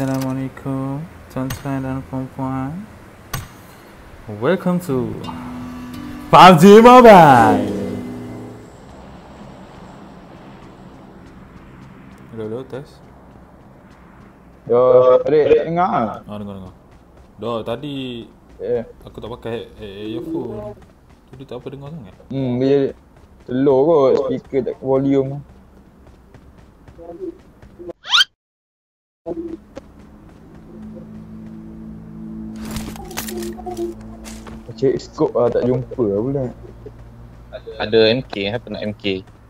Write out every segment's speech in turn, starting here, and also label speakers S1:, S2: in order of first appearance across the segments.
S1: Assalamualaikum tuan-tuan dan puan-puan. Welcome to PUBG Mobile. Hello, test.
S2: Yo, adik dengar ah?
S1: Dengar. Dah tadi aku tak pakai earphone. Jadi tak apa dengar sangat.
S2: Dia slow kot speaker tak volume. Cek scope lah tak jumpa lah pula.
S3: Ada MK, apa nak MK?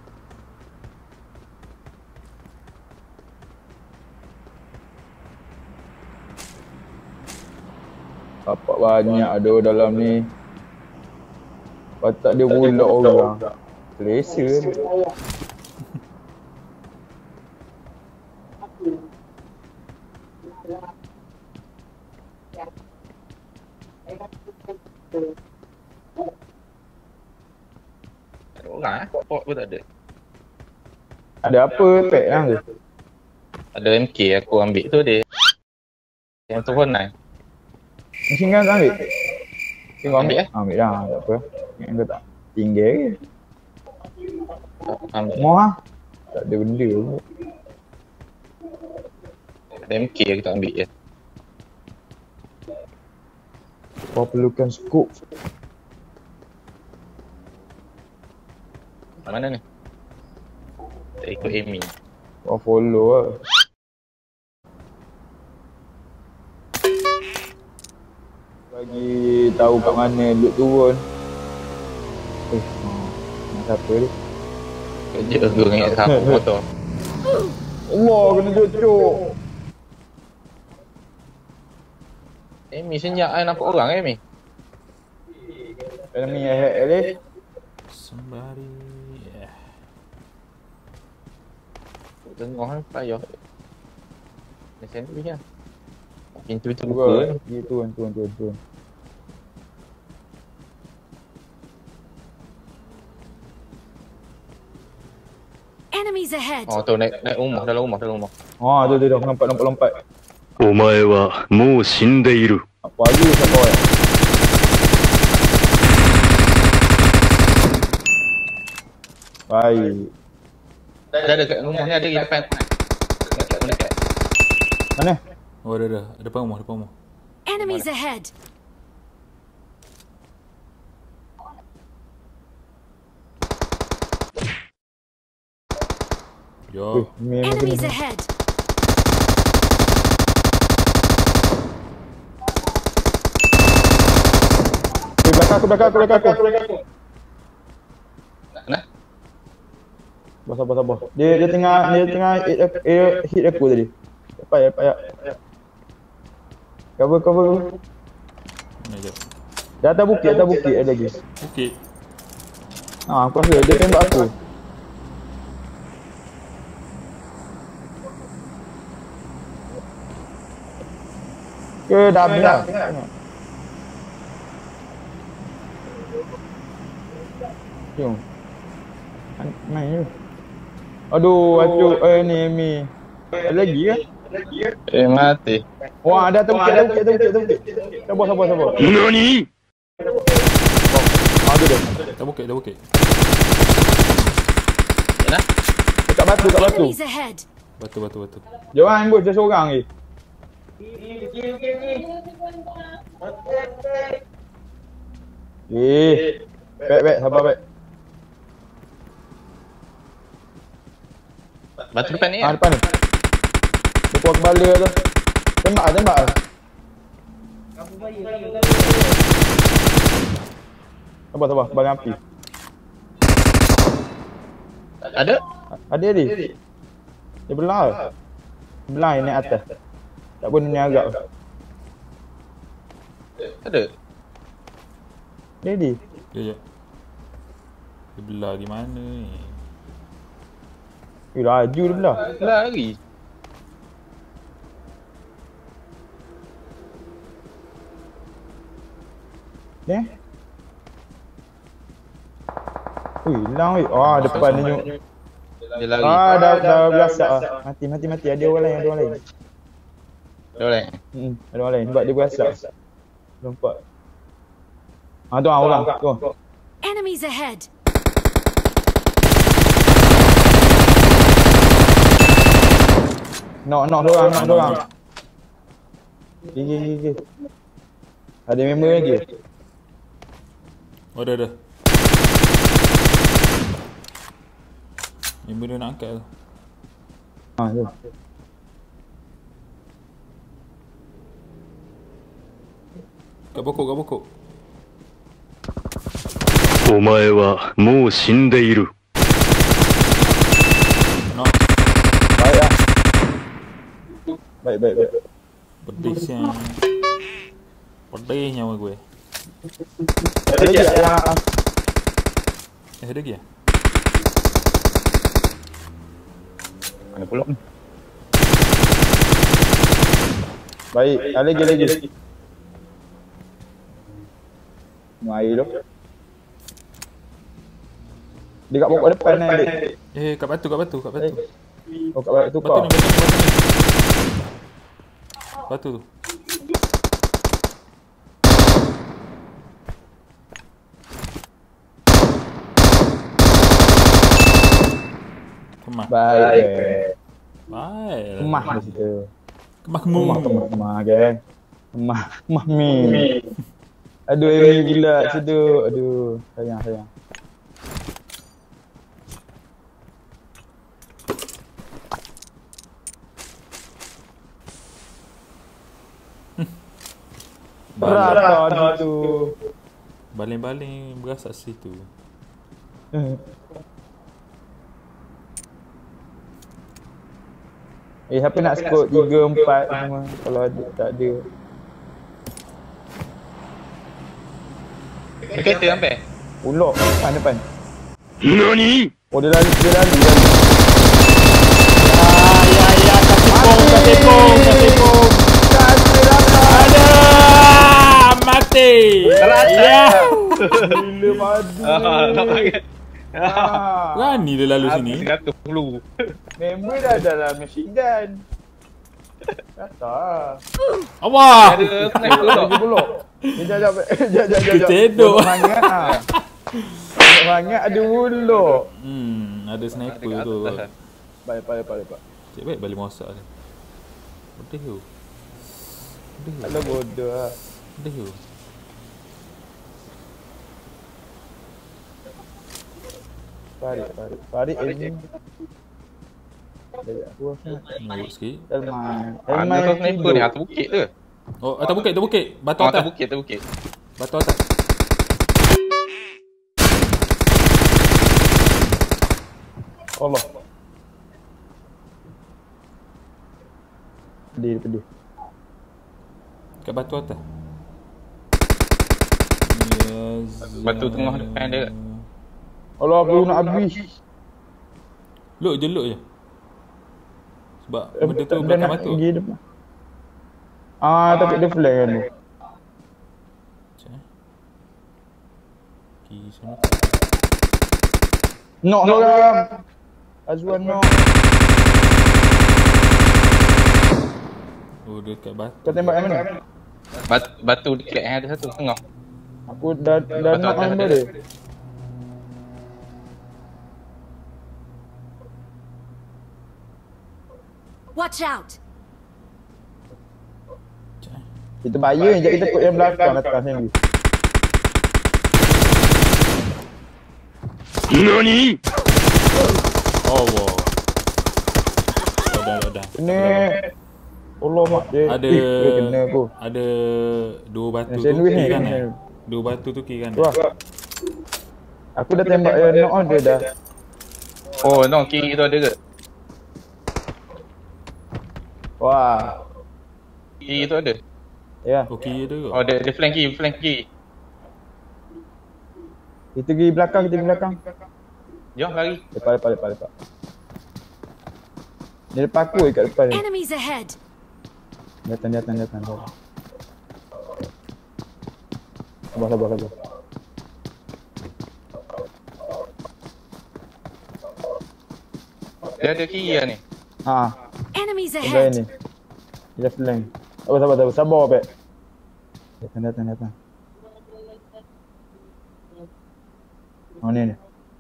S2: Bapak banyak ada dalam ni. Lepas tak dia pula orang. Selesa ni.
S3: Tak ada orang port pun tak ada.
S2: Ada apa pack lah tu?
S3: Ada MK aku ambil tu dia. Yang tu pun naik.
S2: Mesin kan tak ambil? Tengok ambil
S3: Ambil,
S2: Ambil dah, tak apa. Yang kau tak tinggal ke?
S3: Ambil.
S2: Mau lah. Tak ada benda pun.
S3: Ada MK aku tak ambil je.
S2: Kau perlukan scope.
S3: Mana ni? Tak ikut Amy.
S2: Kau follow lah. Bagi tahu kat mana loot turun. Nak siapa ni?
S3: Kerja aku ingat siapa motor.
S2: Allah, kena cocok.
S3: Amy senyap nampak orang Amy.
S2: Enemy ahead Alif.
S1: Somebody.
S3: Tengok payah. Dia sendiri kan. Pintu tu
S2: Buka.
S3: buka.
S2: Dia turun.
S4: Enemies ahead.
S3: Oh tu naik rumah, dalam rumah.
S2: Tu dah nampak lompat.
S5: お前はもう死んでいる。
S2: Apa lagi siapa orang? Baik.
S3: Ada dekat rumah ni ada di depan. Dekat.
S2: Mana?
S1: Oh ada depan rumah.
S4: Enemies ahead.
S1: Yo.
S4: Enemies ahead.
S2: Belakang aku.
S3: Mana?
S2: Sabar. Dia tengah hit aku tadi. Payah. Cover.
S1: Mana jap.
S2: Dia atas bukit ada lagi.
S1: Bukit.
S2: Aku rasa dia tembak aku. Dah habis dah. Jom. Main je. Aduh, acuk. Ni Amy. Ada lagi ke?
S3: Mati.
S2: Wah, ada atas bukit. Sabar.
S5: NANI?!
S2: Ada dah.
S1: Dah bukit.
S3: Mana?
S2: Dekat batu.
S4: Enemies ahead.
S1: Batu.
S2: Jangan ambush dia seorang je. Baik, sabar baik.
S3: Batu depan ni
S2: Depan ni. Dia keluar kepala tu. Tembak. Sabar, barang api.
S3: Ada?
S2: Ada dia. Dia belah. Belah naik atas. Tak pun ni agak.
S3: Ada.
S2: Dia.
S1: Ya. Dia belah di mana ni?
S2: Laju dia belah.
S3: Lari. Hilang weh. Depan ni. Dia lari.
S2: Dah belasak ah. Mati. Ada orang lain.
S3: Ada orang.
S2: Ada orang lain sebab dia berasap. Nampak. Tu orang tu.
S4: Enemies ahead!
S2: Nak orang. Gigi. Ada member lagi.
S1: Oh, ada. Member dia nak angkat tu.
S2: Tu.
S1: Kat pokok.
S5: お前はもう死んでいる。
S1: Nak.
S2: Baik lah. Baik.
S1: Pedisnya. Pedih nyawa gue.
S2: Ada lagi yang
S1: Ada lagi ya?
S3: Mana pula?
S2: baik. Ada lagi. Mai tu. Dia kat pokok depan ni, adik.
S1: Kat batu.
S2: Oh, kat batu
S1: Batu
S2: kau.
S1: ni. Batu tu. Kemah.
S2: Baik.
S1: Baik.
S2: Kemah di situ.
S1: Kemah.
S2: Geng. Kemah mi. Aduh, Amy pula situ. Aduh, sayang. Berat tu.
S1: Baling-baling berasak situ.
S2: Siapa nak skot 3, 4 semua kalau ada, tak ada.
S3: Kereta sampai.
S2: Ulok depan.
S5: 何
S2: Oh, dia lari.
S1: Ya, katipong. Ada. Mati. Ya.
S2: Gila padu.
S3: Nampak kan?
S1: Berani dia lalu sini.
S3: 100 dulu.
S2: Member dah dalam machine gun. Kata.
S1: Allah.
S3: Ada sniper tu.
S2: Lagi pulak. Jap.
S1: Kecedok.
S2: Banyak ada ulok.
S1: Ada sniper tu.
S2: Baik.
S1: Cik baik balik masak ni. Pedih tu.
S2: Alah bodoh lah.
S1: Pedih tu.
S2: Farid ini. Aku
S1: Nurut sikit.
S2: Elman.
S3: Mana tu sniper ni? Atas bukit tu.
S1: Oh, atas bukit. Batu
S3: Atas
S1: atas.
S3: bukit.
S1: Batu atas.
S2: Allah. Pedih.
S1: Kat batu atas.
S3: Batu tengah depan dia.
S2: Allah, aku nak habis.
S1: Look je. Sebab benda tu belakang batu.
S2: Pergi depan. Tapi dia flag kan tu.
S1: Pergi sana.
S2: Knock orang. Azwan knock.
S1: Oh, dekat batu.
S2: Kau tembak yang mana?
S3: Batu dekat yang ada satu tengah.
S2: Aku dah knock member dia.
S4: Watch out!
S2: Kita bayar je, kita put yang belakang atas ni.
S5: NANI
S1: Oh, wow. Dah.
S2: Kena. Allah mak dia. Dia kena aku.
S1: Ada dua batu tu
S2: Sandwich
S1: kiri
S2: ni.
S1: kan. Dua batu tu kiri kan.
S2: Wah. Aku dah tembak yang knock on dia dah.
S3: Oh, no, kiri tu ada ke?
S2: Wah.
S3: Kiri tu ada.
S2: Ya.
S1: Oh, kiri tu ke?
S3: Oh, dia flank kiri.
S2: Kita pergi belakang,
S3: Jom lari.
S2: Lepas. Dia depan aku kat depan ni.
S4: Enemies ahead!
S2: Datang. Sabar.
S3: Dia ada kiri lah ni.
S4: Enemies
S2: Sebelah
S4: ahead!
S2: ni. Dia flank. Sabar, Pek. Datang. Oh, ni.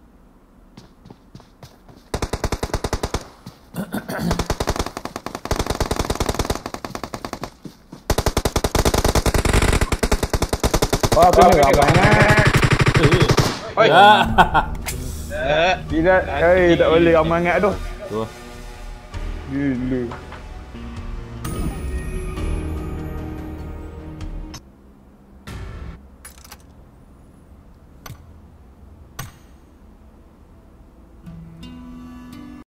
S2: Oh, aku ni ramai.
S3: Oi.
S2: Tidak, tak boleh ramai sangat tu.
S1: Tu.
S2: Gila.